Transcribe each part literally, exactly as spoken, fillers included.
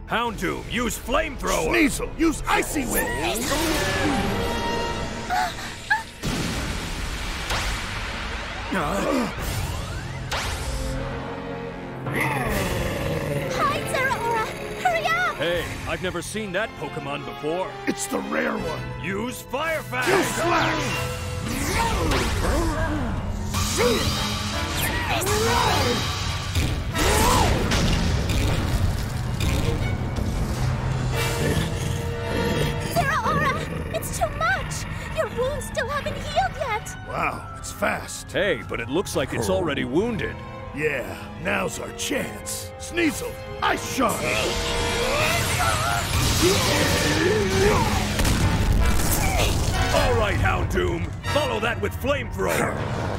Houndoom, use flamethrower! Sneasel, use Icy Wind! Hi, Zeraora! Hurry up! Hey, I've never seen that Pokémon before. It's the rare one. Use Fire Fang! Use Slash! Zeraora! It's too much! Your wounds still haven't healed yet! Wow, it's fast. Hey, but it looks like it's already wounded. Yeah, now's our chance. Sneasel, Ice Shot! All right, Houndoom, follow that with flamethrower.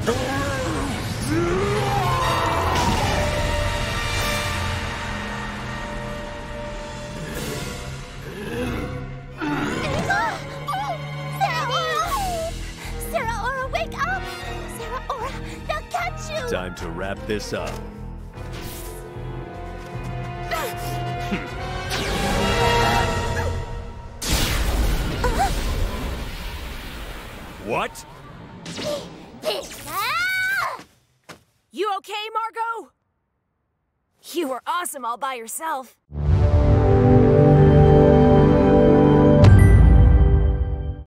Zeraora, wake up! Zeraora, they'll catch you! Time to wrap this up. What? You okay, Margo? You were awesome all by yourself.